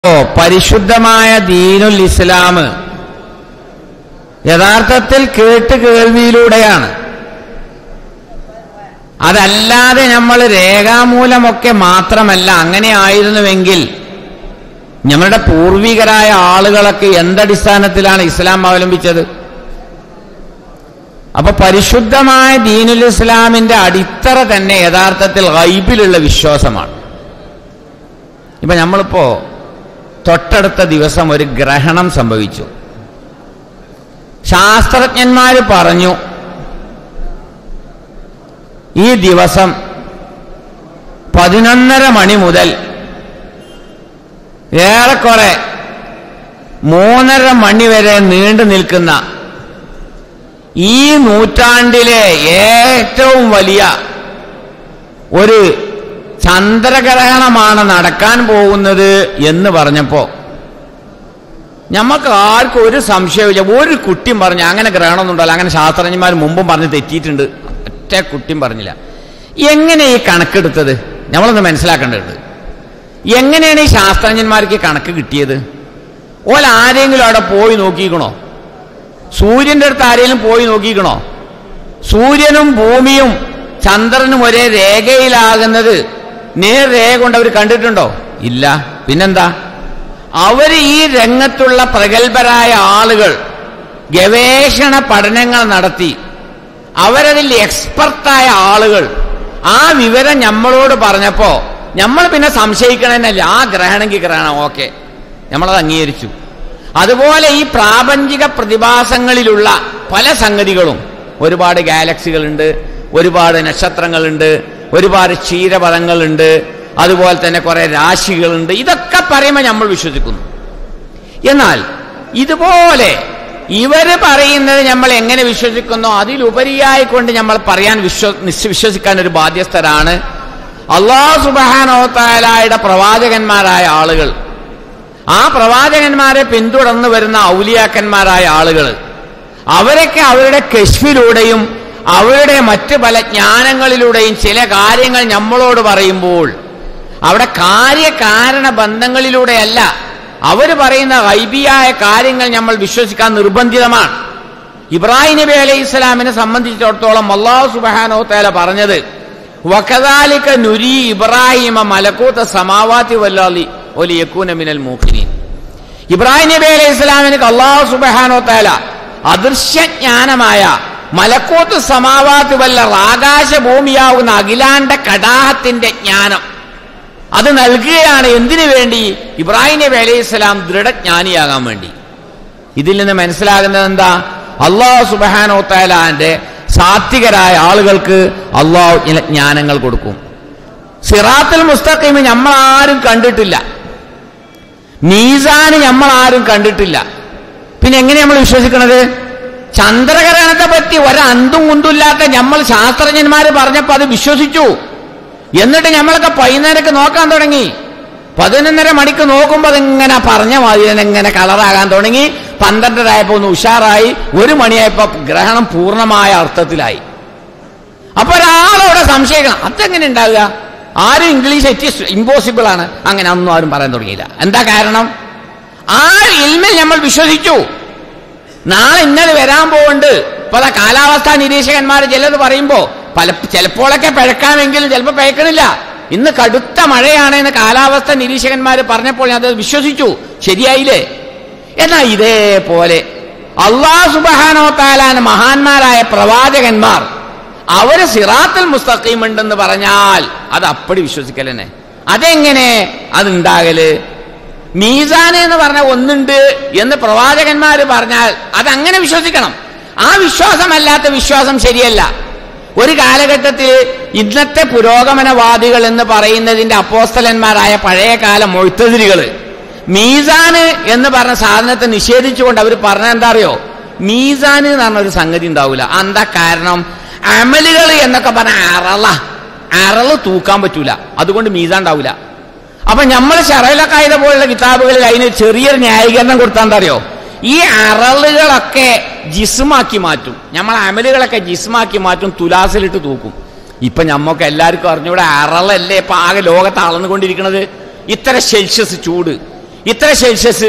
പരിശുദ്ധമായ ദീനുൽ ഇസ്ലാം യഥാർത്ഥത്തിൽ കേട്ട് കേൾവിയിലൂടെയാണ്. അതല്ലാതെ നമ്മൾ രേഖാമൂലമൊക്കെ മാത്രമല്ല. അങ്ങനെ ആയിരുന്നുവെങ്കിൽ നമ്മളുടെ പൂർവികരായ ആളുകളൊക്കെ എന്തടിസ്ഥാനത്തിലാണ് ഇസ്ലാം അവലംബിച്ചത്? അപ്പൊ പരിശുദ്ധമായ ദീനുൽ ഇസ്ലാമിന്റെ അടിത്തറ തന്നെ യഥാർത്ഥത്തിൽ ഗൈബിലുള്ള വിശ്വാസമാണ്. ഇപ്പൊ നമ്മളിപ്പോ തൊട്ടടുത്ത ദിവസം ഒരു ഗ്രഹണം സംഭവിച്ചു. ശാസ്ത്രജ്ഞന്മാർ പറഞ്ഞു ഈ ദിവസം 11:30 മണി മുതൽ ഏറെക്കുറെ 3:30 മണി വരെ നീണ്ടു നിൽക്കുന്ന ഈ നൂറ്റാണ്ടിലെ ഏറ്റവും വലിയ ഒരു ചന്ദ്രഗ്രഹണമാണ് നടക്കാൻ പോകുന്നത് എന്ന് പറഞ്ഞപ്പോ നമുക്ക് ആർക്കും ഒരു സംശയമില്ല. ഒരു കുട്ടിയും പറഞ്ഞു അങ്ങനെ ഗ്രഹണമൊന്നും ഉണ്ടല്ലോ, അങ്ങനെ ശാസ്ത്രജ്ഞന്മാർ മുമ്പും പറഞ്ഞ് തെറ്റിയിട്ടുണ്ട്. ഒറ്റ കുട്ടിയും പറഞ്ഞില്ല. എങ്ങനെ ഈ കണക്കെടുത്തത്? നമ്മളൊന്ന് മനസ്സിലാക്കേണ്ടത്. എങ്ങനെയാണ് ഈ ശാസ്ത്രജ്ഞന്മാർക്ക് കണക്ക് കിട്ടിയത്? ഓൽ ആരെങ്കിലും അവിടെ പോയി നോക്കിക്കണോ? സൂര്യന്റെ അടുത്ത് ആരെങ്കിലും പോയി നോക്കിക്കണോ? സൂര്യനും ഭൂമിയും ചന്ദ്രനും ഒരേ രേഖയിലാകുന്നത് നേർരേഖ കൊണ്ട് അവർ കണ്ടിട്ടുണ്ടോ? ഇല്ല. പിന്നെന്താ? അവർ ഈ രംഗത്തുള്ള പ്രഗത്ഭരായ ആളുകൾ ഗവേഷണ പഠനങ്ങൾ നടത്തി അവരതിൽ എക്സ്പെർട്ടായ ആളുകൾ ആ വിവരം നമ്മളോട് പറഞ്ഞപ്പോ നമ്മൾ പിന്നെ സംശയിക്കണമെന്നല്ല. ആ ഗ്രഹണമെങ്കിൽ ഗ്രഹണം, ഓക്കെ, നമ്മളത് അംഗീകരിച്ചു. അതുപോലെ ഈ പ്രാപഞ്ചിക പ്രതിഭാസങ്ങളിലുള്ള പല സംഗതികളും, ഒരുപാട് ഗാലക്സികളുണ്ട്, ഒരുപാട് നക്ഷത്രങ്ങളുണ്ട്, ഒരുപാട് ക്ഷീരപഥങ്ങളുണ്ട്, അതുപോലെ തന്നെ കുറെ രാശികളുണ്ട്. ഇതൊക്കെ പറയുമ്പോൾ നമ്മൾ വിശ്വസിക്കുന്നു. എന്നാൽ ഇതുപോലെ ഇവര് പറയുന്നത് നമ്മൾ എങ്ങനെ വിശ്വസിക്കുന്നോ അതിലുപരിയായിക്കൊണ്ട് നമ്മൾ പറയാൻ വിശ്വസിക്കാൻ ഒരു ബാധ്യസ്ഥരാണ് അല്ലാഹു സുബ്ഹാനഹു വ തആലയുടെ പ്രവാചകന്മാരായ ആളുകൾ. ആ പ്രവാചകന്മാരെ പിന്തുടർന്നു വരുന്ന ഔലിയാക്കന്മാരായ ആളുകൾ, അവരൊക്കെ അവരുടെ കശ്ഫിലൂടെയും അവരുടെ മറ്റ് പല ജ്ഞാനങ്ങളിലൂടെയും ചില കാര്യങ്ങൾ നമ്മളോട് പറയുമ്പോൾ അവിടെ കാര്യകാരണ ബന്ധങ്ങളിലൂടെയല്ല, അവർ പറയുന്ന ഗൈബിയായ കാര്യങ്ങൾ നമ്മൾ വിശ്വസിക്കാൻ നിർബന്ധിതമാണ്. ഇബ്രാഹിം നബി അലൈഹി ഇസ്ലാമിനെ സംബന്ധിച്ചിടത്തോളം അല്ലാഹു സുബ്ഹാനഹു വ തആല പറഞ്ഞത് വകദാലിക നുരി ഇബ്രാഹിമ മലകൂത സമാവാതി വൽ അർളി വലിയകൂന മിനൽ മൂഖിനീൻ. ഇബ്രാഹിം നബി അലൈഹി ഇസ്ലാമിന് അല്ലാഹു സുബ്ഹാനഹു വ തആല അദൃശ്യജ്ഞാനമായ മലക്കൂത്ത് സമാവാത്ത് വല്ല ആകാശഭൂമിയാവുന്ന അഖിലാണ്ട കടാഹത്തിന്റെ ജ്ഞാനം അത് നൽകുകയാണ്. എന്തിനു വേണ്ടി? ഇബ്രാഹിം നബി അലൈഹി സ്വലാം ദൃഢജ്ഞാനിയാകാൻ വേണ്ടി. ഇതിൽ നിന്ന് മനസ്സിലാകുന്നത് എന്താ? അല്ലാഹു സുബ്ഹാനഹു വ തആലയുടെ സാത്വികരായ ആളുകൾക്ക് അല്ലാഹു ജ്ഞാനങ്ങൾ കൊടുക്കും. സിറാത്തുൽ മുസ്തഖീം നമ്മൾ ആരും കണ്ടിട്ടില്ല, മീസാൻ നമ്മൾ ആരും കണ്ടിട്ടില്ല. പിന്നെ എങ്ങനെ നമ്മൾ വിശ്വസിക്കണത്? ചന്ദ്രഗ്രഹണത്തെ പറ്റി ഒരന്തും കുന്തുമില്ലാത്ത നമ്മൾ ശാസ്ത്രജ്ഞന്മാർ പറഞ്ഞപ്പോൾ അത് വിശ്വസിച്ചു. എന്നിട്ട് നമ്മളൊക്കെ വൈകുന്നേരക്ക് നോക്കാൻ തുടങ്ങി. 11:30 മണിക്ക് നോക്കുമ്പോൾ അതിങ്ങനെ പറഞ്ഞ മാതിരി ഇങ്ങനെ കളറാകാൻ തുടങ്ങി. 12:30 ആയപ്പോ ഒന്ന് ഉഷാറായി. 1 മണിയായപ്പോ ഗ്രഹണം പൂർണ്ണമായ അർത്ഥത്തിലായി. അപ്പൊ ഒരാളോടെ സംശയിക്കണം, അതെങ്ങനെ ഉണ്ടാവുക? ആരും ഇംഗ്ലീഷ് ഇമ്പോസിബിൾ ആണ് അങ്ങനെ ഒന്നും ആരും പറയാൻ തുടങ്ങിയില്ല. എന്താ കാരണം? ആ ഇൽമിൽ നമ്മൾ വിശ്വസിച്ചു. നാളെ ഇന്നത് വരാൻ പോകുന്നുണ്ട്. ഇപ്പൊ കാലാവസ്ഥാ നിരീക്ഷകന്മാർ ചിലത് പറയുമ്പോ ചിലപ്പോഴൊക്കെ പിഴക്കാമെങ്കിലും ചിലപ്പോൾ പിഴക്കണില്ല. ഇന്ന് കടുത്ത മഴയാണെന്ന് കാലാവസ്ഥാ നിരീക്ഷകന്മാർ പറഞ്ഞപ്പോൾ ഞാൻ അത് വിശ്വസിച്ചു. ശരിയായില്ലേ? എന്നാൽ ഇതേപോലെ അല്ലാഹു സുബ്ഹാനഹു വ തആലയുടെ മഹാന്മാരായ പ്രവാചകന്മാർ അവര് സിറാത്തുൽ മുസ്തഖീം ഉണ്ടെന്ന് പറഞ്ഞാൽ അത് അപ്പടി വിശ്വസിക്കൽ തന്നെ. അതെങ്ങനെ അതുണ്ടാകല്? മീസാൻ എന്ന് പറഞ്ഞ ഒന്നുണ്ട് എന്ന് പ്രവാചകന്മാർ പറഞ്ഞാൽ അതങ്ങനെ വിശ്വസിക്കണം. ആ വിശ്വാസമല്ലാത്ത വിശ്വാസം ശരിയല്ല. ഒരു കാലഘട്ടത്തിൽ ഇന്നത്തെ പുരോഗമനവാദികൾ എന്ന് പറയുന്നതിന്റെ അപ്പോസ്തലന്മാരായ പഴയകാല മുഅ്തസിലികൾ മീസാന് എന്ന് പറഞ്ഞ സാധനത്തെ നിഷേധിച്ചുകൊണ്ട് അവർ പറഞ്ഞ എന്താ അറിയോ? മീസാന് എന്ന് പറഞ്ഞ ഒരു സംഗതി ഉണ്ടാവില്ല. എന്താ കാരണം? അമലുകൾ എന്നൊക്കെ പറഞ്ഞ അറള് തൂക്കാൻ പറ്റൂല, അതുകൊണ്ട് മീസാൻ ഉണ്ടാവില്ല. അപ്പൊ നമ്മൾ ശറഅൽ പോലുള്ള കിതാബുകളിൽ അതിന് ചെറിയൊരു ന്യായീകരണം കൊടുത്താൽ എന്താ അറിയോ? ഈ അറളുകളൊക്കെ ജിസ്മാക്കി മാറ്റും, നമ്മൾ അമലുകളൊക്കെ ജിസ്മാക്കി മാറ്റും, തുലാസിലിട്ട് തൂക്കും. ഇപ്പൊ ഞമ്മക്ക് എല്ലാവർക്കും അറിഞ്ഞൂടെ അറളല്ലേ ഇപ്പൊ ആകെ ലോകത്ത് അളന്നുകൊണ്ടിരിക്കുന്നത്. ഇത്ര സെൽഷ്യസ് ചൂട്, ഇത്ര സെൽഷ്യസ്,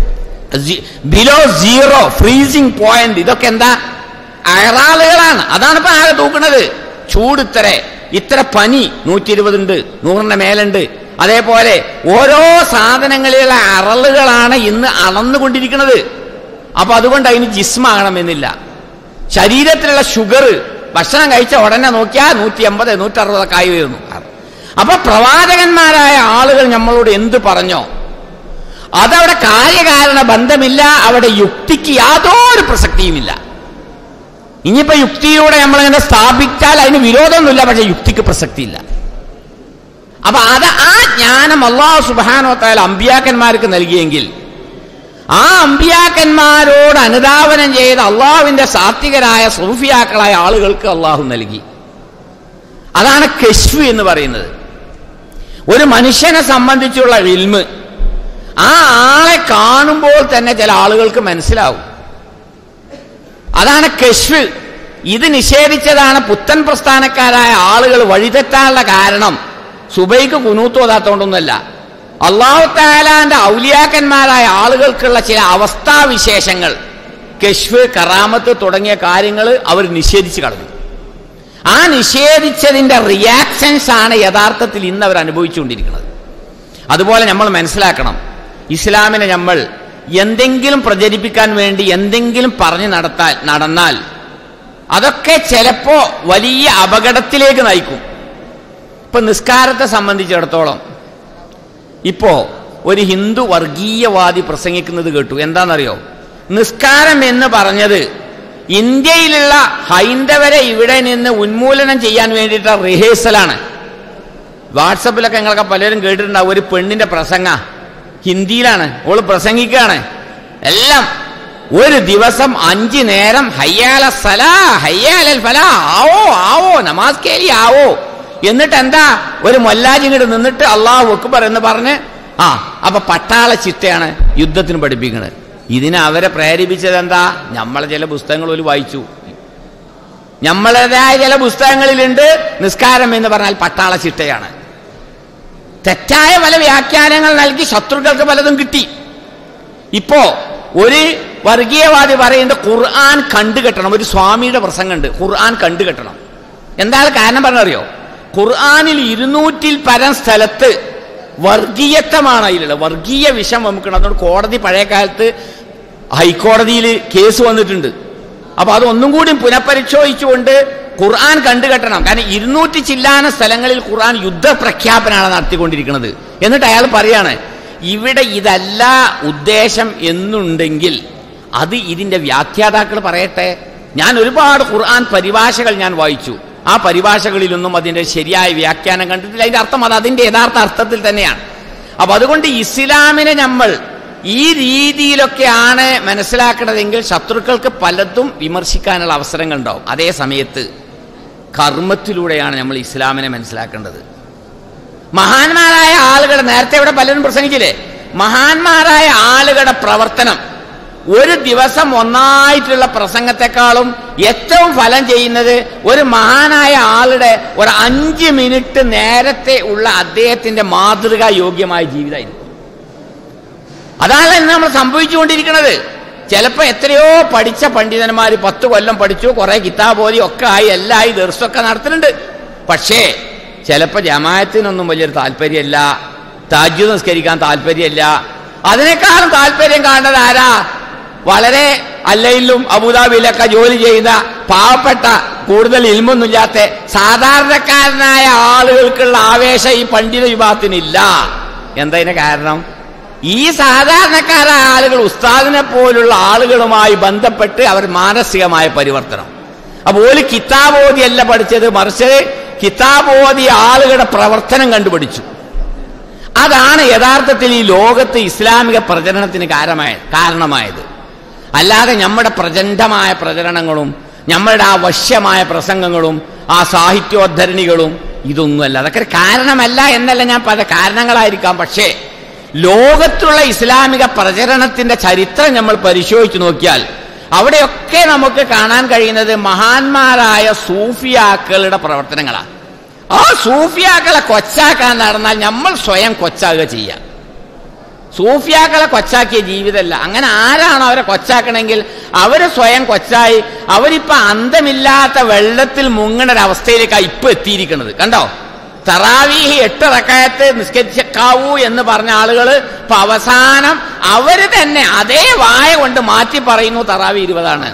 ബിലോ 0 ഫ്രീസിംഗ് പോയിന്റ്. ഇതൊക്കെ എന്താ? അയറാളുകളാണ്. അതാണ് ഇപ്പൊ ആകെ തൂക്കുന്നത്. ചൂട് ഇത്ര പനി 120 ഉണ്ട്, 100ന്റെ മേലുണ്ട്. അതേപോലെ ഓരോ സാധനങ്ങളിലുള്ള അറളുകളാണ് ഇന്ന് അളന്നുകൊണ്ടിരിക്കുന്നത്. അപ്പൊ അതുകൊണ്ട് അതിന് ജിസ്മാകണമെന്നില്ല. ശരീരത്തിലുള്ള ഷുഗർ ഭക്ഷണം കഴിച്ച ഉടനെ നോക്കിയാൽ 180, 160 ആയി വരുന്നു. അപ്പൊ പ്രവാചകന്മാരായ ആളുകൾ നമ്മളോട് എന്ത് പറഞ്ഞോ അതവിടെ കാര്യകാരണ ബന്ധമില്ല, അവിടെ യുക്തിക്ക് യാതൊരു പ്രസക്തിയുമില്ല. ഇനിയിപ്പോ യുക്തിയിലൂടെ നമ്മളിങ്ങനെ സ്ഥാപിച്ചാൽ അതിന് വിരോധമൊന്നുമില്ല, പക്ഷെ യുക്തിക്ക് പ്രസക്തിയില്ല. അപ്പൊ ആ ജ്ഞാനം അല്ലാഹു സുബ്ഹാനഹു വ തആല അമ്പിയാക്കന്മാർക്ക് നൽകിയെങ്കിൽ ആ അമ്പിയാക്കന്മാരോട് അനുധാവനം ചെയ്ത അള്ളാഹുവിന്റെ സാത്വികരായ സൂഫിയാക്കളായ ആളുകൾക്ക് അള്ളാഹു നൽകി. അതാണ് കശ്ഫ് എന്ന് പറയുന്നത്. ഒരു മനുഷ്യനെ സംബന്ധിച്ചുള്ള ഇൽമ് ആ ആളെ കാണുമ്പോൾ തന്നെ ചില ആളുകൾക്ക് മനസ്സിലാവും. അതാണ് കശ്ഫ്. ഇത് നിഷേധിച്ചതാണ് പുത്തൻ പ്രസ്ഥാനക്കാരായ ആളുകൾ വഴിതെറ്റാനുള്ള കാരണം. സുബൈക്ക് കുനൂത്ത് ഓതാത്തോണ്ടൊന്നുമല്ല, അല്ലാഹു തആലാന്റെ ഔലിയാക്കന്മാരായ ആളുകൾക്കുള്ള ചില അവസ്ഥാവിശേഷങ്ങൾ, കശ്ഫ്, കറാമത്ത് തുടങ്ങിയ കാര്യങ്ങൾ അവർ നിഷേധിച്ച് കളഞ്ഞു. ആ നിഷേധിച്ചതിന്റെ റിയാക്ഷൻസ് ആണ് യഥാർത്ഥത്തിൽ ഇന്ന് അവർ അനുഭവിച്ചുകൊണ്ടിരിക്കുന്നത്. അതുപോലെ നമ്മൾ മനസ്സിലാക്കണം, ഇസ്ലാമിനെ നമ്മൾ എന്തെങ്കിലും പ്രചരിപ്പിക്കാൻ വേണ്ടി എന്തെങ്കിലും പറഞ്ഞു നടന്നാൽ അതൊക്കെ ചിലപ്പോ വലിയ അപകടത്തിലേക്ക് നയിക്കും. ഇപ്പൊ നിസ്കാരത്തെ സംബന്ധിച്ചിടത്തോളം ഇപ്പോ ഒരു ഹിന്ദു വർഗീയവാദി പ്രസംഗിക്കുന്നത് കേട്ടു. എന്താണെന്നറിയോ? നിസ്കാരം എന്ന് പറഞ്ഞത് ഇന്ത്യയിലുള്ള ഹൈന്ദവരെ ഇവിടെ നിന്ന് ഉന്മൂലനം ചെയ്യാൻ വേണ്ടിയിട്ട് റിഹേഴ്സലാണ്. വാട്സപ്പിലൊക്കെ നിങ്ങളൊക്കെ പലരും കേട്ടിട്ടുണ്ടാവും, ഒരു പെണ്ണിന്റെ പ്രസംഗ ഹിന്ദിയിലാണ്, ഓള് പ്രസംഗിക്കുകയാണ്. എല്ലാം ഒരു ദിവസം 5 നേരം ഹയ്യാല സലാ ഹയ്യാലൽ ഫലാ, ആവോ ആവോ നമാസ് കേലി ആവോ. എന്നിട്ട് എന്താ, ഒരു മൊല്ലാജി ഇങ്ങോട്ട് നിന്നിട്ട് അല്ലാഹു അക്ബർ എന്ന് പറഞ്ഞ് അപ്പൊ പട്ടാള ചിട്ടയാണ് യുദ്ധത്തിന് പഠിപ്പിക്കുന്നത്. ഇതിനെ അവരെ പ്രേരിപ്പിച്ചത് എന്താ? നമ്മളെ ചില പുസ്തകങ്ങൾ ഒരു വായിച്ചു. നമ്മളേതായ ചില പുസ്തകങ്ങളിലുണ്ട് നിസ്കാരം എന്ന് പറഞ്ഞാൽ പട്ടാള ചിട്ടയാണ്. തെറ്റായ പല വ്യാഖ്യാനങ്ങൾ നൽകി ശത്രുക്കൾക്ക് പലതും കിട്ടി. ഇപ്പോ ഒരു വർഗീയവാദി പറയുന്നത് ഖുർആൻ കണ്ടുകെട്ടണം. ഒരു സ്വാമിയുടെ പ്രസംഗമുണ്ട്, ഖുർആൻ കണ്ടുകെട്ടണം. എന്താണ് കാരണം പറഞ്ഞറിയോ? ഖുർആനിൽ 200-ൽ പരം സ്ഥലത്ത് വർഗീയത്വമാണ് അതിലുള്ള, വർഗീയ വിഷം വമിക്കണം. അതുകൊണ്ട് കോടതി പഴയ കാലത്ത് ഹൈക്കോടതിയിൽ കേസ് വന്നിട്ടുണ്ട്. അപ്പൊ അതൊന്നും കൂടി പുനഃപരിശോധിച്ചുകൊണ്ട് ഖുർആൻ കണ്ടുകെട്ടണം. കാരണം 200 ചില്ലാന സ്ഥലങ്ങളിൽ ഖുർആൻ യുദ്ധപ്രഖ്യാപനമാണ് നടത്തിക്കൊണ്ടിരിക്കുന്നത്. എന്നിട്ട് അയാൾ പറയാണ്, ഇവിടെ ഇതല്ല ഉദ്ദേശം എന്നുണ്ടെങ്കിൽ അത് ഇതിന്റെ വ്യാഖ്യാതാക്കൾ പറയട്ടെ. ഞാൻ ഒരുപാട് ഖുർആൻ പരിഭാഷകൾ ഞാൻ വായിച്ചു. ആ പരിഭാഷകളിലൊന്നും അതിന്റെ ശരിയായ വ്യാഖ്യാനം കണ്ടിട്ടില്ല. അതിന്റെ അർത്ഥം അത് അതിന്റെ യഥാർത്ഥ അർത്ഥത്തിൽ തന്നെയാണ്. അപ്പൊ അതുകൊണ്ട് ഇസ്ലാമിനെ നമ്മൾ ഈ രീതിയിലൊക്കെയാണ് മനസ്സിലാക്കേണ്ടതെങ്കിൽ ശത്രുക്കൾക്ക് പലതും വിമർശിക്കാനുള്ള അവസരങ്ങൾ ഉണ്ടാവും. അതേ സമയത്ത് കർമ്മത്തിലൂടെയാണ് നമ്മൾ ഇസ്ലാമിനെ മനസ്സിലാക്കേണ്ടത്. മഹാന്മാരായ ആളുകൾ, നേരത്തെ ഇവിടെ പലരും പ്രസംഗിച്ചില്ലേ, മഹാന്മാരായ ആളുകളുടെ പ്രവർത്തനം ഒരു ദിവസം ഒന്നായിട്ടുള്ള പ്രസംഗത്തെക്കാളും ഏറ്റവും ഫലം ചെയ്യുന്നത് ഒരു മഹാനായ ആളുടെ ഒരു 5 മിനിറ്റ് നേരത്തെ ഉള്ള അദ്ദേഹത്തിന്റെ മാതൃകാ യോഗ്യമായ ജീവിതമായിരിക്കും. അതാണ് ഇന്ന് നമ്മൾ സംഭവിച്ചുകൊണ്ടിരിക്കുന്നത്. ചിലപ്പോൾ എത്രയോ പഠിച്ച പണ്ഡിതന്മാർ 10 കൊല്ലം പഠിച്ചു, കുറെ കിതാബോധി ഒക്കെ ആയി, എല്ലായി ദർസൊക്കെ നടത്തുന്നുണ്ട്. പക്ഷേ ചിലപ്പോൾ ജമാഅത്തിനൊന്നും വലിയൊരു താല്പര്യമല്ല, തഹജ്ജുദ് നിസ്കരിക്കാൻ താല്പര്യമല്ല. അതിനേക്കാളും താല്പര്യം കാണുന്നത് ആരാ? വളരെ അല്ലയിലും അബുദാബിയിലൊക്കെ ജോലി ചെയ്യുന്ന പാവപ്പെട്ട, കൂടുതൽ ഇൽമൊന്നുമില്ലാത്ത സാധാരണക്കാരനായ ആളുകൾക്കുള്ള ആവേശം ഈ പണ്ഡിത വിഭാഗത്തിനില്ല. എന്തതിന് കാരണം? ഈ സാധാരണക്കാരായ ആളുകൾ ഉസ്താദിനെ പോലുള്ള ആളുകളുമായി ബന്ധപ്പെട്ട് അവർ മാനസികമായ പരിവർത്തനം. അപ്പോൾ ഒരു കിതാബോധിയല്ല പഠിച്ചത്, മറിച്ച് കിതാബോധി ആളുകളുടെ പ്രവർത്തനം കണ്ടുപിടിച്ചു. അതാണ് യഥാർത്ഥത്തിൽ ഈ ലോകത്ത് ഇസ്ലാമിക പ്രചരണത്തിന് കാരണമായത്. അല്ലാതെ നമ്മുടെ പ്രചണ്ഡമായ പ്രചരണങ്ങളും നമ്മളുടെ ആ വശ്യമായ പ്രസംഗങ്ങളും ആ സാഹിത്യോദ്ധരണികളും ഇതൊന്നുമല്ല. അതൊക്കെ കാരണമല്ല എന്നല്ല ഞാൻ പല കാരണങ്ങളായിരിക്കാം. പക്ഷേ ലോകത്തുള്ള ഇസ്ലാമിക പ്രചരണത്തിന്റെ ചരിത്രം നമ്മൾ പരിശോധിച്ചു നോക്കിയാൽ അവിടെയൊക്കെ നമുക്ക് കാണാൻ കഴിയുന്നത് മഹാന്മാരായ സൂഫിയാക്കളുടെ പ്രവർത്തനങ്ങളാണ്. ആ സൂഫിയാക്കളെ കൊച്ചാക്കാൻ നടന്നാൽ നമ്മൾ സ്വയം കൊച്ചാകുക ചെയ്യാം. സൂഫിയാക്കളെ കൊച്ചാക്കിയ ജീവിതമല്ല. അങ്ങനെ ആരാണോ അവരെ കൊച്ചാക്കണമെങ്കിൽ അവര് സ്വയം കൊച്ചായി അവരിപ്പോ അന്തമില്ലാത്ത വെള്ളത്തിൽ മുങ്ങണ ഒരവസ്ഥയിലേക്കാണ് ഇപ്പൊ എത്തിയിരിക്കുന്നത്. കണ്ടോ, തറാവീഹ് 8 റക്അത്ത് നിസ്കരിക്കാവൂ എന്ന് പറഞ്ഞ ആളുകൾ ഇപ്പൊ അവസാനം അവര് തന്നെ അതേ വായ കൊണ്ട് മാറ്റി പറയുന്നു തറാവീഹ് 20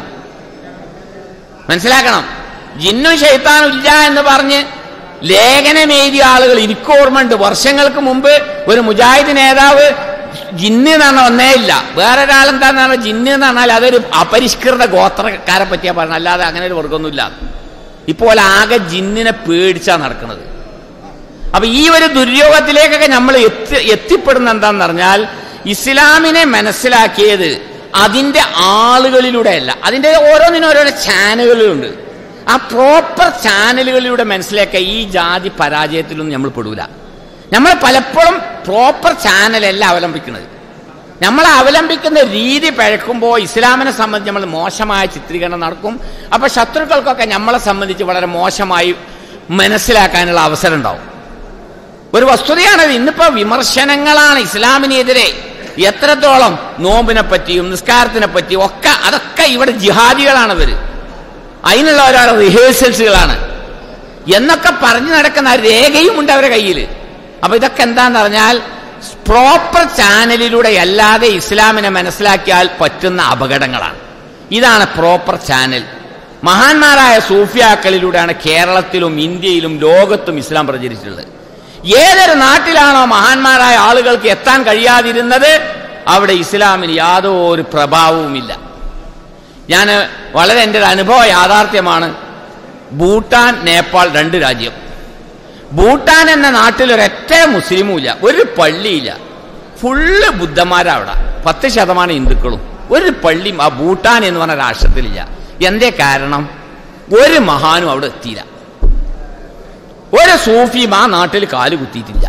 മനസ്സിലാക്കണം. ജിന്നും ശൈത്താനും ഇല്ല എന്ന് പറഞ്ഞ് ലേഖനമെഴുതിയ ആളുകൾ എനിക്ക് ഓർമ്മയുണ്ട്. വർഷങ്ങൾക്ക് മുമ്പ് ഒരു മുജാഹിദ് നേതാവ് ജിന്ന് എന്ന് പറഞ്ഞാൽ ഒന്നേ ഇല്ല, വേറൊരാളെന്താന്ന് പറഞ്ഞാൽ ജിന്ന് എന്ന് പറഞ്ഞാൽ അതൊരു അപരിഷ്കൃത ഗോത്രക്കാരെ പറ്റിയാ പറഞ്ഞത്, അല്ലാതെ അങ്ങനെ ഒരു വർഗമൊന്നുമില്ല. ഇപ്പോൾ ആകെ ജിന്നിനെ പേടിച്ചാ നടക്കുന്നത്. അപ്പൊ ഈ ഒരു ദുര്യോഗത്തിലേക്കൊക്കെ നമ്മൾ എത്തിപ്പെടുന്ന എന്താന്ന് പറഞ്ഞാൽ ഇസ്ലാമിനെ മനസ്സിലാക്കിയത് അതിന്റെ ആളുകളിലൂടെയല്ല, അതിന്റെ ഓരോന്നിനും ഓരോരോ ചാനലുകളുണ്ട്. ആ പ്രോപ്പർ ചാനലുകളിലൂടെ മനസ്സിലാക്കിയ ഈ ജാതി പരാജയത്തിലൊന്നും നമ്മൾ പെടൂല. നമ്മൾ പലപ്പോഴും പ്രോപ്പർ ചാനലല്ല അവലംബിക്കുന്നത്. നമ്മൾ അവലംബിക്കുന്ന രീതി പഴക്കുമ്പോൾ ഇസ്ലാമിനെ സംബന്ധിച്ച് നമ്മൾ മോശമായ ചിത്രീകരണം നടക്കും. അപ്പൊ ശത്രുക്കൾക്കൊക്കെ നമ്മളെ സംബന്ധിച്ച് വളരെ മോശമായി മനസ്സിലാക്കാനുള്ള അവസരം ഉണ്ടാവും. ഒരു വസ്തുതയാണത്. ഇന്നിപ്പോ വിമർശനങ്ങളാണ് ഇസ്ലാമിനെതിരെ. എത്രത്തോളം നോമ്പിനെ പറ്റിയും നിസ്കാരത്തിനെ പറ്റിയും ഒക്കെ അതൊക്കെ ഇവിടെ ജിഹാദികളാണ് ഇവര്, അതിനുള്ള ഓരോ റിഹേഴ്സൽസുകളാണ് എന്നൊക്കെ പറഞ്ഞു നടക്കുന്ന രേഖയും ഉണ്ട് അവരുടെ കയ്യിൽ. അപ്പൊ ഇതൊക്കെ എന്താന്ന് പറഞ്ഞാൽ പ്രോപ്പർ ചാനലിലൂടെ അല്ലാതെ ഇസ്ലാമിനെ മനസ്സിലാക്കിയാൽ പറ്റുന്ന അപകടങ്ങളാണ്. ഇതാണ് പ്രോപ്പർ ചാനൽ. മഹാന്മാരായ സൂഫിയാക്കളിലൂടെയാണ് കേരളത്തിലും ഇന്ത്യയിലും ലോകത്തും ഇസ്ലാം പ്രചരിച്ചിട്ടുള്ളത്. ഏതൊരു നാട്ടിലാണോ മഹാന്മാരായ ആളുകൾക്ക് എത്താൻ കഴിയാതിരുന്നത് അവിടെ ഇസ്ലാമിന് യാതൊരു പ്രഭാവവുമില്ല. ഞാൻ വളരെ എൻ്റെ ഒരു അനുഭവ യാഥാർത്ഥ്യമാണ്. ഭൂട്ടാൻ, നേപ്പാൾ 2 രാജ്യം. ഭൂട്ടാൻ എന്ന നാട്ടിൽ ഒരൊറ്റ മുസ്ലിമും ഇല്ല, ഒരു പള്ളിയില്ല, ഫുള്ള് ബുദ്ധന്മാരവിടെ, 10% ഹിന്ദുക്കളും. ഒരു പള്ളിയും ആ ഭൂട്ടാൻ എന്ന് പറഞ്ഞ രാഷ്ട്രത്തിലില്ല. എന്തേ കാരണം? ഒരു മഹാനും അവിടെ എത്തിയില്ല, ഒരു സൂഫിയും ആ നാട്ടിൽ കാല് കുത്തിയിട്ടില്ല.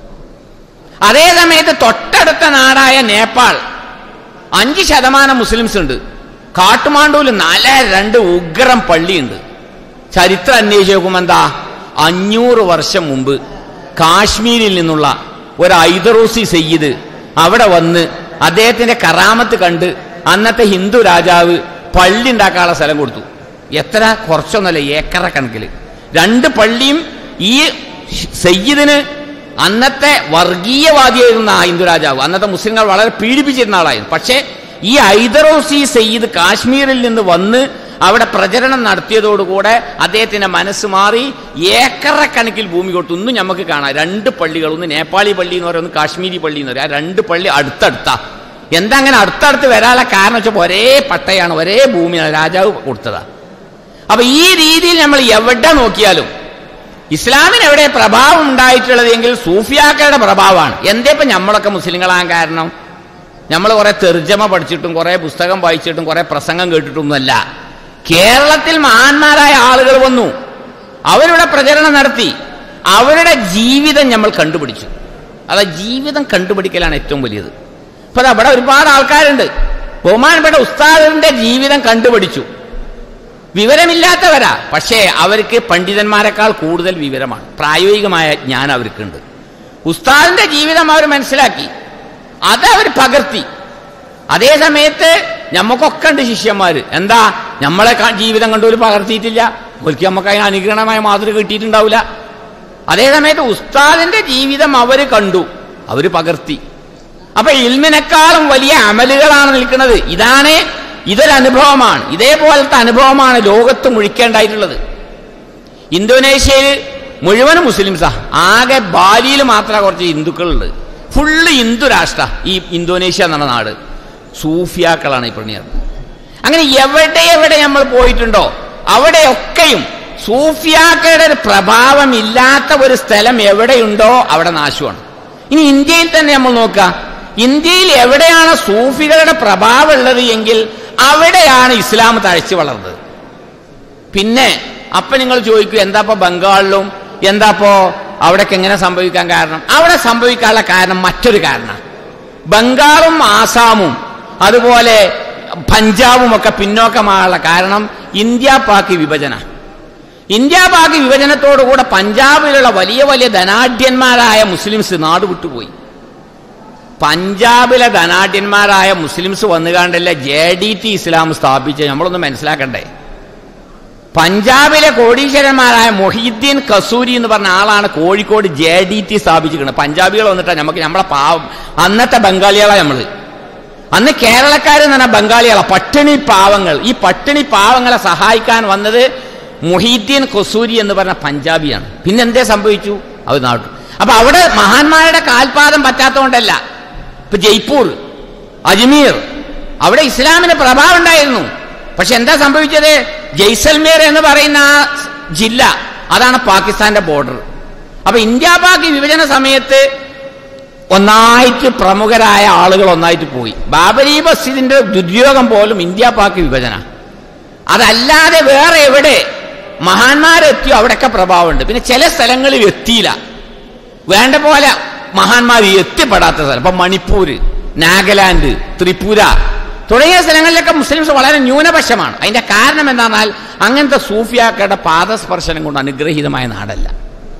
അതേ സമയത്ത് തൊട്ടടുത്ത നാടായ നേപ്പാൾ 5% മുസ്ലിംസ് ഉണ്ട്. കാഠ്മാണ്ഡുവിൽ 4-2 ഉഗ്രം പള്ളിയുണ്ട്. ചരിത്രം അന്വേഷിച്ച് നോക്കുമ്പോൾ എന്താ, 500 വർഷം മുമ്പ് കാശ്മീരിൽ നിന്നുള്ള ഒരു ഐദറൂസി സയ്യിദ് അവിടെ വന്ന് അദ്ദേഹത്തിന്റെ കറാമത്ത് കണ്ട് അന്നത്തെ ഹിന്ദു രാജാവ് പള്ളി ഉണ്ടാക്കാനുള്ള സ്ഥലം കൊടുത്തു. എത്ര കുറച്ചൊന്നുമല്ല, ഏക്കറ കണക്കില് 2 പള്ളിയും. ഈ സയ്യിദിന് അന്നത്തെ വർഗീയവാദിയായിരുന്ന ആ ഹിന്ദു രാജാവ്, അന്നത്തെ മുസ്ലിങ്ങൾ വളരെ പീഡിപ്പിച്ചിരുന്ന ആളായിരുന്നു. പക്ഷേ ഈ ഐദറൂസി സയ്യിദ് കാശ്മീരിൽ നിന്ന് വന്ന് അവിടെ പ്രചരണം നടത്തിയതോടുകൂടെ അദ്ദേഹത്തിന്റെ മനസ്സ് മാറി ഏക്കറ കണക്കിൽ ഭൂമി കൊടുത്തു. ഇന്നും നമുക്ക് കാണാം 2 പള്ളികൾ, ഒന്ന് നേപ്പാളി പള്ളി എന്ന് പറയും, ഒന്ന് കാശ്മീരി പള്ളി എന്ന് പറയും. ആ 2 പള്ളി അടുത്തടുത്താ. എന്താ അങ്ങനെ അടുത്തടുത്ത് വരാനുള്ള കാരണം വെച്ചപ്പോൾ ഒരേ പട്ടയാണ്, ഒരേ ഭൂമിയാണ്, രാജാവ് കൊടുത്തതാ. അപ്പൊ ഈ രീതിയിൽ നമ്മൾ എവിടെ നോക്കിയാലും ഇസ്ലാമിന് എവിടെ പ്രഭാവം ഉണ്ടായിട്ടുള്ളത് എങ്കിൽ സൂഫിയാക്കളുടെ പ്രഭാവമാണ്. എന്തേ ഇപ്പൊ നമ്മളൊക്കെ മുസ്ലിങ്ങളാകാൻ കാരണം? നമ്മൾ കുറെ തെർജമ പഠിച്ചിട്ടും കുറെ പുസ്തകം വായിച്ചിട്ടും കുറെ പ്രസംഗം കേട്ടിട്ടൊന്നുമല്ല. കേരളത്തിൽ മഹാന്മാരായ ആളുകൾ വന്നു, അവരുടെ പ്രചരണം നടത്തി, അവരുടെ ജീവിതം നമ്മൾ കണ്ടുപിടിച്ചു. അതാ ജീവിതം കണ്ടുപിടിക്കലാണ് ഏറ്റവും വലിയത്. ഇപ്പൊ അവിടെ ഒരുപാട് ആൾക്കാരുണ്ട്, ബഹുമാനപ്പെട്ട ഉസ്താദിന്റെ ജീവിതം കണ്ടുപിടിച്ചു. വിവരമില്ലാത്തവരാ, പക്ഷേ അവർക്ക് പണ്ഡിതന്മാരെക്കാൾ കൂടുതൽ വിവരമാണ്, പ്രായോഗികമായ ജ്ഞാനം അവർക്കുണ്ട്. ഉസ്താദിന്റെ ജീവിതം അവർ മനസ്സിലാക്കി, അതവർ പകർത്തി. അതേ സമയത്ത് നമുക്കൊക്കെ ഉണ്ട് ശിഷ്യന്മാര്. എന്താ, നമ്മളെ ജീവിതം കണ്ടു പകർത്തിയിട്ടില്ല, ഒരിക്കൽ നമുക്ക് അതിന് അനുഗ്രഹമായ മാതൃക കിട്ടിയിട്ടുണ്ടാവില്ല. അതേ സമയത്ത് ഉസ്താദിന്റെ ജീവിതം അവര് കണ്ടു, അവര് പകർത്തി. അപ്പൊ ഇൽമിനേക്കാളും വലിയ അമലുകളാണ് നിൽക്കുന്നത്. ഇതൊരനുഭവമാണ്. ഇതേപോലത്തെ അനുഭവമാണ് ലോകത്ത് മുഴിക്കേണ്ടായിട്ടുള്ളത്. ഇന്തോനേഷ്യയിൽ മുഴുവൻ മുസ്ലിംസാ, ആകെ ബാലിയിൽ മാത്രമേ കുറച്ച് ഹിന്ദുക്കളുള്ളത്. ഫുള്ള് ഹിന്ദു രാഷ്ട്ര ഈ ഇന്തോനേഷ്യ എന്ന നാട്. സൂഫിയാക്കളാണ് ഈ പണിയർ. അങ്ങനെ എവിടെ നമ്മൾ പോയിട്ടുണ്ടോ അവിടെയൊക്കെയും സൂഫിയാക്കളുടെ ഒരു പ്രഭാവം ഇല്ലാത്ത ഒരു സ്ഥലം എവിടെയുണ്ടോ അവിടെ നാശമാണ്. ഇനി ഇന്ത്യയിൽ തന്നെ നമ്മൾ നോക്കുക, ഇന്ത്യയിൽ എവിടെയാണ് സൂഫികളുടെ പ്രഭാവം ഉള്ളത് എങ്കിൽ അവിടെയാണ് ഇസ്ലാം തഴച്ചു വളർന്നത്. പിന്നെ അപ്പൊ നിങ്ങൾ ചോദിക്കൂ, എന്താപ്പോ ബംഗാളിലും എന്താപ്പോ അവിടേക്ക് എങ്ങനെ സംഭവിക്കാൻ കാരണം? അവിടെ സംഭവിക്കാനുള്ള കാരണം മറ്റൊരു കാരണം. ബംഗാളും ആസാമും അതുപോലെ പഞ്ചാബും ഒക്കെ പിന്നോക്കമായുള്ള കാരണം ഇന്ത്യ പാക് വിഭജന. ഇന്ത്യ പാക് വിഭജനത്തോടുകൂടെ പഞ്ചാബിലുള്ള വലിയ വലിയ ധനാഢ്യന്മാരായ മുസ്ലിംസ് നാട് വിട്ടുപോയി. പഞ്ചാബിലെ ധനാഢ്യന്മാരായ മുസ്ലിംസ് വന്നുകാണ്ടല്ല JDT ഇസ്ലാം സ്ഥാപിച്ച് നമ്മളൊന്ന് മനസ്സിലാക്കണ്ടേ. പഞ്ചാബിലെ കോടീശ്വരന്മാരായ മൊഹീദ്ദീൻ കസൂരി എന്ന് പറഞ്ഞ ആളാണ് കോഴിക്കോട് JDT സ്ഥാപിച്ചിരിക്കുന്നത്. പഞ്ചാബികൾ വന്നിട്ടാണ് നമുക്ക് നമ്മളെ അന്നത്തെ ബംഗാളികളാണ് നമ്മൾ. അന്ന് കേരളക്കാരെന്ന് പറഞ്ഞാൽ ബംഗാളികളാണ്, പട്ടിണി പാവങ്ങൾ. ഈ പട്ടിണി പാവങ്ങളെ സഹായിക്കാൻ വന്നത് മൊഹീദ്ദീൻ കസൂരി എന്ന് പറഞ്ഞ പഞ്ചാബിയാണ്. പിന്നെ എന്തേ സംഭവിച്ചു? അത് നാട്ടു. അപ്പൊ അവിടെ മഹാന്മാരുടെ കാൽപാദം പറ്റാത്തതുകൊണ്ടല്ല. ഇപ്പൊ ജയ്പൂർ, അജ്മീർ, അവിടെ ഇസ്ലാമിന് പ്രഭാവം ഉണ്ടായിരുന്നു. പക്ഷെ എന്താ സംഭവിച്ചത്? ജയ്സൽമേർ എന്ന് പറയുന്ന ആ ജില്ല, അതാണ് പാകിസ്ഥാന്റെ ബോർഡർ. അപ്പൊ ഇന്ത്യ പാക് വിഭജന സമയത്ത് ഒന്നായിട്ട് പ്രമുഖരായ ആളുകൾ ഒന്നായിട്ട് പോയി. ബാബരി മസ്ജിദിന്റെ ദുര്യോഗം പോലും ഇന്ത്യ പാക് വിഭജന. അതല്ലാതെ വേറെ എവിടെ മഹാന്മാരെത്തിയോ അവിടെയൊക്കെ പ്രഭാവമുണ്ട്. പിന്നെ ചില സ്ഥലങ്ങളിൽ എത്തിയില്ല, വേണ്ട പോലെ മഹാന്മാർ എത്തിപ്പെടാത്ത സ്ഥലം. ഇപ്പൊ മണിപ്പൂർ, നാഗാലാൻഡ്, ത്രിപുര തുടങ്ങിയ സ്ഥലങ്ങളിലൊക്കെ മുസ്ലിംസ് വളരെ ന്യൂനപക്ഷമാണ്. അതിന്റെ കാരണം എന്താണെന്നാൽ അങ്ങനത്തെ സൂഫിയാക്കളുടെ പാദസ്പർശനം കൊണ്ട് അനുഗ്രഹീതമായ നാടല്ല.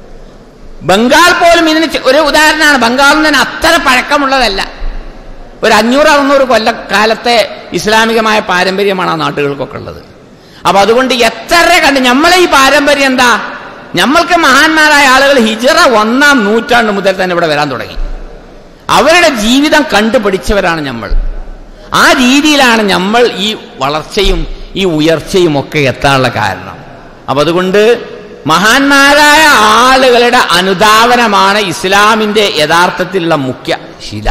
ബംഗാൾ പോലും ഇതിന് ഒരു ഉദാഹരണമാണ്. ബംഗാളിൽ തന്നെ അത്ര പഴക്കമുള്ളതല്ല. ഒരു 500-600 കൊല്ലക്കാലത്തെ ഇസ്ലാമികമായ പാരമ്പര്യമാണ് ആ നാട്ടുകൾക്കൊക്കെ ഉള്ളത്. അപ്പൊ അതുകൊണ്ട് എത്ര കണ്ട് നമ്മളെ ഈ പാരമ്പര്യം എന്താ? നമ്മൾക്ക് മഹാന്മാരായ ആളുകൾ ഹിജ്റ 1-ാം നൂറ്റാണ്ട് മുതൽ തന്നെ ഇവിടെ വരാൻ തുടങ്ങി. അവരുടെ ജീവിതം കണ്ടുപിടിച്ചവരാണ് നമ്മൾ. ആ രീതിയിലാണ് നമ്മൾ ഈ വളർച്ചയും ഈ ഉയർച്ചയും ഒക്കെ എത്താനുള്ള കാരണം. അപ്പൊ അതുകൊണ്ട് മഹാന്മാരായ ആളുകളുടെ അനുധാവനമാണ് ഇസ്ലാമിന്റെ യഥാർത്ഥത്തിലുള്ള മുഖ്യ ശില.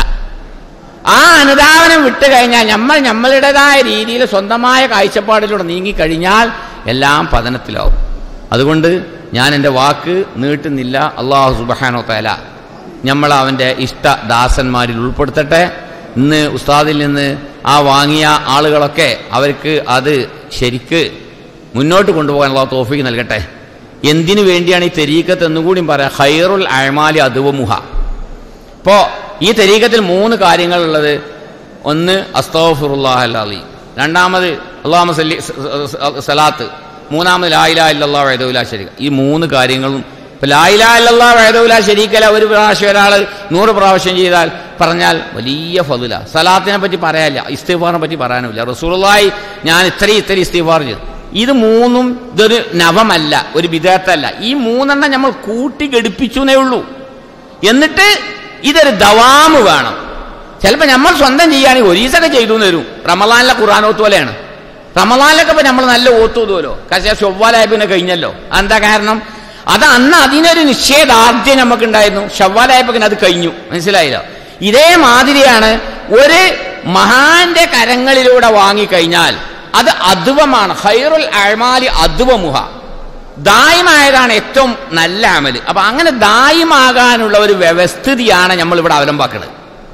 ആ അനുധാവനം വിട്ടുകഴിഞ്ഞാൽ നമ്മളുടേതായ രീതിയിൽ സ്വന്തമായ കാഴ്ചപ്പാടിലൂടെ നീങ്ങിക്കഴിഞ്ഞാൽ എല്ലാം പതനത്തിലാവും. അതുകൊണ്ട് ഞാൻ എൻ്റെ വാക്ക് നീട്ടുന്നില്ല. അല്ലാഹു സുബ്ഹാനഹു വ തആല നമ്മൾ അവൻ്റെ ഇഷ്ടദാസന്മാരിൽ ഉൾപ്പെടുത്തട്ടെ. ഇന്ന് ഉസ്താദിൽ നിന്ന് ആ വാങ്ങിയ ആളുകളൊക്കെ അവർക്ക് അത് ശരിക്ക് മുന്നോട്ട് കൊണ്ടുപോകാൻ അല്ലാഹു തൗഫീഖ് നൽകട്ടെ. എന്തിനു വേണ്ടിയാണ് ഈ തരീഖത്ത് എന്നുകൂടിയും പറയാം. ഖൈറുൽ അഅ്മാലി അദ്വമുഹ. ഇപ്പോൾ ഈ തരീഖത്തിൽ 3 കാര്യങ്ങളുള്ളത്. ഒന്ന് അസ്തഗ്ഫിറുല്ലാഹൽ അലീം, രണ്ടാമത് അല്ലാഹുമ്മ സല്ലി സലാത്ത്, മൂന്നാമത് ലാ ഇലാഹ ഇല്ലല്ലാഹു വഹ്ദഹു ലാ ശരീക. ഈ 3 കാര്യങ്ങളും ഇപ്പം ലാ ഇലാഹ ഇല്ലല്ലാഹു വഹ്ദഹു ലാ ശരീക ലഹു ഒരു പ്രാവശ്യം ഒരാൾ 100 പ്രാവശ്യം ചെയ്താൽ പറഞ്ഞാൽ വലിയ ഫളില. സലാത്തിനെ പറ്റി പറയാനില്ല, ഇസ്തിഗ്ഫാറിനെ പറ്റി പറയാനുമില്ല. റസൂലുള്ളാഹി ഞാൻ ഇത്രയും ഇസ്തിഗ്ഫാർ ചെയ്തു. ഇത് 3ഉം ഇതൊരു നവമല്ല, ഒരു ബിദഅത്തല്ല. ഈ 3 നമ്മൾ കൂട്ടി ഘടിപ്പിച്ചു എന്നേ ഉള്ളൂ. എന്നിട്ട് ഇതൊരു ദവാമ് വേണം. ചിലപ്പോൾ നമ്മൾ സ്വന്തം ചെയ്യുകയാണെങ്കിൽ ഒരീസൊക്കെ ചെയ്തു എന്ന് വരും. റമളാനിലെ ഖുർആൻ ഓത്ത് പോലെയാണ്. റമളാനിലൊക്കെ ഇപ്പം നമ്മൾ നല്ല ഓത്തുമല്ലോ, പക്ഷേ ഷവ്വാലായപ്പിനെ കഴിഞ്ഞല്ലോ. എന്താ കാരണം? അത് അന്ന് അതിനൊരു നിശ്ചയദാർഢ്യം നമുക്കുണ്ടായിരുന്നു. ഷവ്വാലായപ്പിന് അത് കഴിഞ്ഞു. മനസ്സിലായില്ലോ? ഇതേമാതിരിയാണ് ഒരു മഹാന്റെ കരങ്ങളിലൂടെ വാങ്ങിക്കഴിഞ്ഞാൽ അത് അദ്വമാണ്. ഖൈറുൽ അഅ്മാലി അദ്വമുഹ. ദായിമായതാണ് ഏറ്റവും നല്ല അമല്. അപ്പൊ അങ്ങനെ ദായിമാകാനുള്ള ഒരു വ്യവസ്ഥിതിയാണ് നമ്മൾ ഇവിടെ അവലംബാക്കുന്നത്.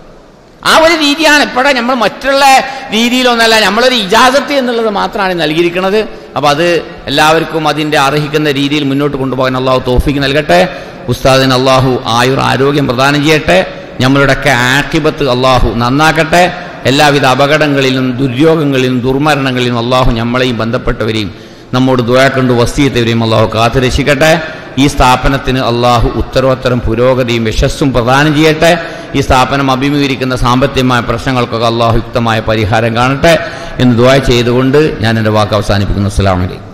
ആ ഒരു രീതിയാണ് ഇപ്പോഴെ നമ്മൾ മറ്റുള്ള രീതിയിലൊന്നല്ല, നമ്മളൊരു ഇജാസത്ത് എന്നുള്ളത് മാത്രമാണ് നൽകിയിരിക്കുന്നത്. അപ്പൊ അത് എല്ലാവർക്കും അതിന്റെ അർഹിക്കുന്ന രീതിയിൽ മുന്നോട്ട് കൊണ്ടുപോകാൻ അള്ളാഹു തൗഫീഖ് നൽകട്ടെ. ഉസ്താദിന് അള്ളാഹു ആരോഗ്യം പ്രദാനം ചെയ്യട്ടെ. നമ്മളുടെയൊക്കെ ആഖിബത്ത് അള്ളാഹു നന്നാക്കട്ടെ. എല്ലാവിധ അപകടങ്ങളിലും ദുര്യോഗങ്ങളിലും ദുർമരണങ്ങളിലും അള്ളാഹു നമ്മളെയും ബന്ധപ്പെട്ടവരെയും നമ്മോട് ദുആ കൊണ്ട് വസിയത്തവരെയും അള്ളാഹു കാത്തുരക്ഷിക്കട്ടെ. ഈ സ്ഥാപനത്തിന് അള്ളാഹു ഉത്തരോത്തരം പുരോഗതിയും യശസ്സും പ്രദാനം ചെയ്യട്ടെ. ഈ സ്ഥാപനം അഭിമുഖീകരിക്കുന്ന സാമ്പത്തികമായ പ്രശ്നങ്ങൾക്കൊക്കെ അള്ളാഹു യുക്തമായ പരിഹാരം കാണട്ടെ എന്ന് ദുആ ചെയ്തുകൊണ്ട് ഞാൻ എൻ്റെ വാക്ക് അവസാനിപ്പിക്കുന്നു. അസ്സലാമു അലൈക്കും.